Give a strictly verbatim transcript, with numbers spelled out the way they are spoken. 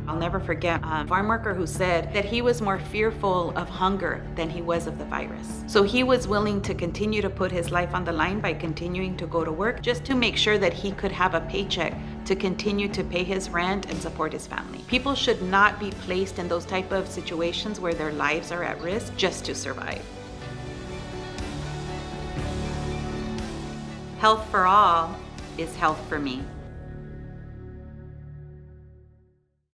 I'll never forget a farm worker who said that he was more fearful of hunger than he was of the virus. So he was willing to continue to put his life on the line by continuing to go to work just to make sure that he could have a paycheck to continue to pay his rent and support his family. People should not be placed in those type of situations where their lives are at risk just to survive. Health for all is health for me.